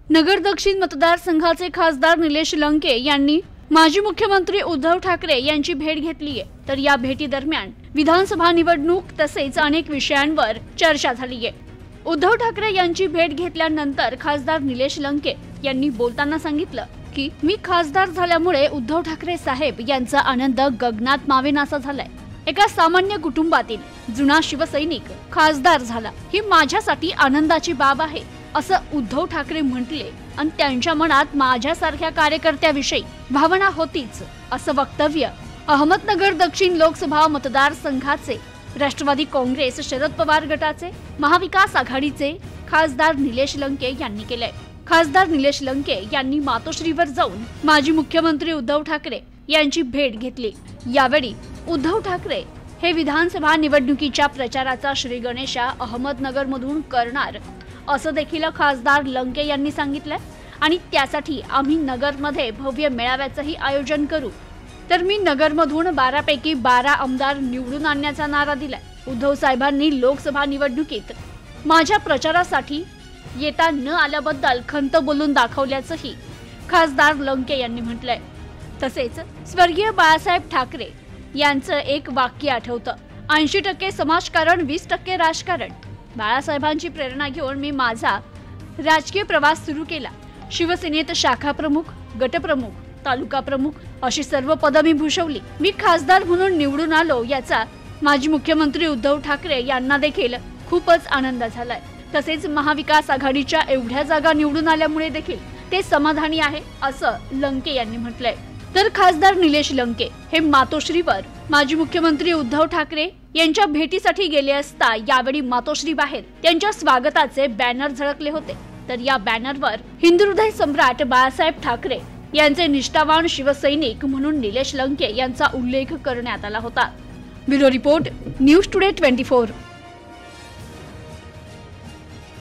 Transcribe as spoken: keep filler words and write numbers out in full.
नगर दक्षिण मतदारसंघाचे खासदार निलेश लंके यांनी माजी मुख्यमंत्री उद्धव ठाकरे यांची भेट घेतली आहे। तर या भेटी दरम्यान विधानसभा निवडणूक तसेच अनेक विषयांवर चर्चा झाली आहे। उद्धव ठाकरे यांची भेट घेतल्यानंतर खासदार निलेश लंके यांनी बोलताना सांगितलं की मी खासदार झाल्यामुळे उद्धव ठाकरे साहेब यांचा आनंद गगनात मावेनासा झालाय। एका सामान्य कुटुंबातील जुना शिवसैनिक खासदार झाला ही माझ्यासाठी आनंदाची बाब आहे असं उद्धव ठाकरे म्हटले आणि त्यांच्या मनात माझ्यासारख्या कार्यकर्त्याविषयी भावना होतीच असं वक्तव्य अहमदनगर दक्षिण लोकसभा मतदारसंघाचे राष्ट्रवादी काँग्रेस शरद पवार गटाचे महाविकास आघाडीचे खासदार निलेश लंके यांनी केले। खासदार निलेश लंके यांनी मातोश्रीवर जाऊन माजी मुख्यमंत्री उद्धव ठाकरे यांची भेट घेतली। यावेळी उद्धव ठाकरे हे विधानसभा निवडणुकीच्या प्रचाराचा श्री गणेशा अहमदनगर मधून करणार असं देखील खासदार लंके यांनी सांगितलं आणि त्यासाठी आम्ही नगरमध्ये भव्य मेळाव्याचंही आयोजन करू। तर मी नगरमधून बारा पैकी बारा आमदार निवडून आणण्याचा नारा दिलाय। उद्धव साहेबांनी लोकसभा निवडणुकीत माझ्या प्रचारासाठी येता न आल्याबद्दल खंत बोलून दाखवल्याचंही खासदार लंके यांनी म्हटलंय। तसेच स्वर्गीय बाळासाहेब ठाकरे यांचं एक वाक्य आठवतं, ऐंशी टक्के समाजकारण वीस टक्के राजकारण। बाळासाहेबांची प्रेरणा घेऊन मी माझा राजकीय प्रवास सुरू केला। शिवसेनेत शाखा प्रमुख, गटप्रमुख, तालुका प्रमुख अशी सर्व पदं मी भूषवली। मी खासदार म्हणून निवडून आलो याचा माजी मुख्यमंत्री उद्धव ठाकरे यांना देखील खूपच आनंद झालाय। तसेच महाविकास आघाडीच्या एवढ्या जागा निवडून आल्यामुळे देखील ते समाधानी आहे असं लंके यांनी म्हटलंय। तर खासदार निलेश लंके हे मातोश्रीवर माजी मुख्यमंत्री उद्धव ठाकरे यांच्या भेटीसाठी गेले असता यावेळी मातोश्री बाहेर त्यांच्या स्वागताचे बॅनर झळकले होते। तर या बॅनरवर हिंदुहृदय सम्राट बाळासाहेब ठाकरे यांचे निष्ठावान शिवसैनिक म्हणून निलेश लंके यांचा उल्लेख करण्यात आला होता। Bureau report, news today twenty four.